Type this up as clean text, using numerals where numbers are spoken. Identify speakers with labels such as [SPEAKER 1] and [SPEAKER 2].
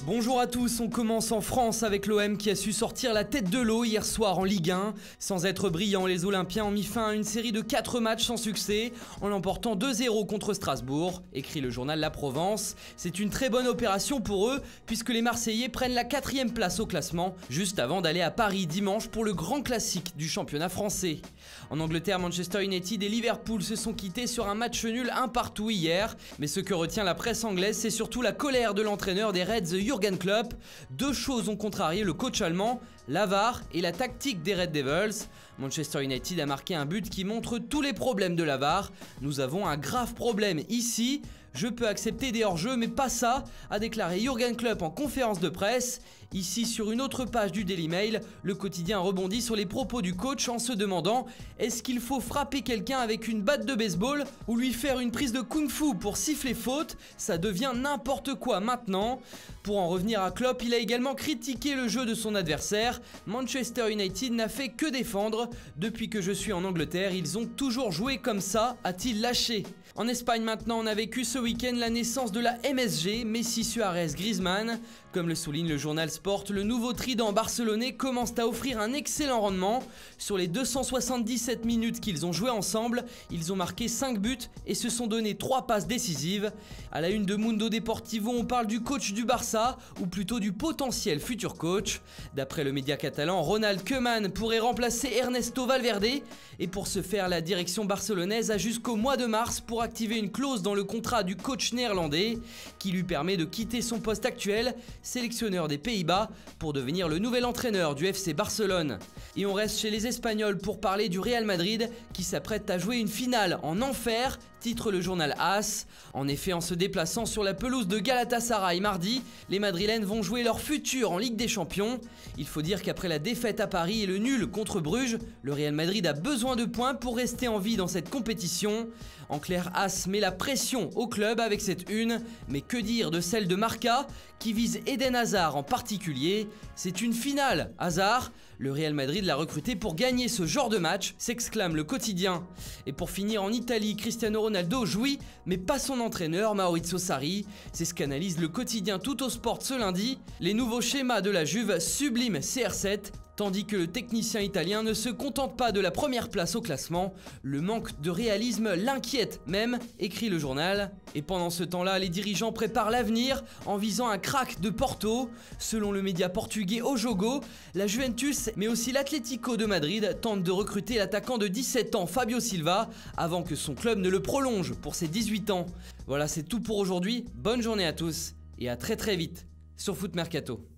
[SPEAKER 1] Bonjour à tous, on commence en France avec l'OM qui a su sortir la tête de l'eau hier soir en Ligue 1. Sans être brillants, les Olympiens ont mis fin à une série de 4 matchs sans succès en l'emportant 2-0 contre Strasbourg, écrit le journal La Provence. C'est une très bonne opération pour eux puisque les Marseillais prennent la 4e place au classement juste avant d'aller à Paris dimanche pour le grand classique du championnat français. En Angleterre, Manchester United et Liverpool se sont quittés sur un match nul 1-1 hier, mais ce que retient la presse anglaise, c'est surtout la colère de l'entraîneur des Reds, Jürgen Klopp. Deux choses ont contrarié le coach allemand, la VAR et la tactique des Red Devils. Manchester United a marqué un but qui montre tous les problèmes de la VAR. Nous avons un grave problème ici. Je peux accepter des hors-jeux, mais pas ça, a déclaré Jürgen Klopp en conférence de presse. Ici, sur une autre page du Daily Mail, le quotidien rebondit sur les propos du coach en se demandant « Est-ce qu'il faut frapper quelqu'un avec une batte de baseball ou lui faire une prise de kung-fu pour siffler faute? Ça devient n'importe quoi maintenant !» Pour en revenir à Klopp, il a également critiqué le jeu de son adversaire. Manchester United n'a fait que défendre. Depuis que je suis en Angleterre, ils ont toujours joué comme ça, a-t-il lâché. En Espagne maintenant, on a vécu ce week-end la naissance de la MSG, Messi, Suarez, Griezmann. Comme le souligne le journal Sport, le nouveau trident barcelonais commence à offrir un excellent rendement. Sur les 277 minutes qu'ils ont joué ensemble, ils ont marqué 5 buts et se sont donné 3 passes décisives. À la une de Mundo Deportivo, on parle du coach du Barça, ou plutôt du potentiel futur coach. D'après le média catalan, Ronald Koeman pourrait remplacer Ernesto Valverde. Et pour ce faire, la direction barcelonaise a jusqu'au mois de mars pour activer une clause dans le contrat du coach néerlandais qui lui permet de quitter son poste actuel, sélectionneur des Pays-Bas, pour devenir le nouvel entraîneur du FC Barcelone. Et on reste chez les Espagnols pour parler du Real Madrid qui s'apprête à jouer une finale en enfer, titre le journal AS. En effet, en se déplaçant sur la pelouse de Galatasaray mardi, les Madrilènes vont jouer leur futur en Ligue des Champions. Il faut dire qu'après la défaite à Paris et le nul contre Bruges, le Real Madrid a besoin de points pour rester en vie dans cette compétition. En clair, AS met la pression au club avec cette une, mais que dire de celle de Marca qui vise Eden Hazard en particulier. C'est une finale, Hazard. Le Real Madrid l'a recruté pour gagner ce genre de match, s'exclame le quotidien. Et pour finir en Italie, Cristiano Ronaldo jouit, mais pas son entraîneur Maurizio Sarri. C'est ce qu'analyse le quotidien Tuttosport ce lundi. Les nouveaux schémas de la Juve subliment CR7, tandis que le technicien italien ne se contente pas de la première place au classement. Le manque de réalisme l'inquiète même, écrit le journal. Et pendant ce temps-là, les dirigeants préparent l'avenir en visant un crack de Porto. Selon le média portugais O Jogo, la Juventus, mais aussi l'Atlético de Madrid, tentent de recruter l'attaquant de 17 ans Fabio Silva avant que son club ne le prolonge pour ses 18 ans. Voilà, c'est tout pour aujourd'hui. Bonne journée à tous et à très vite sur Foot Mercato.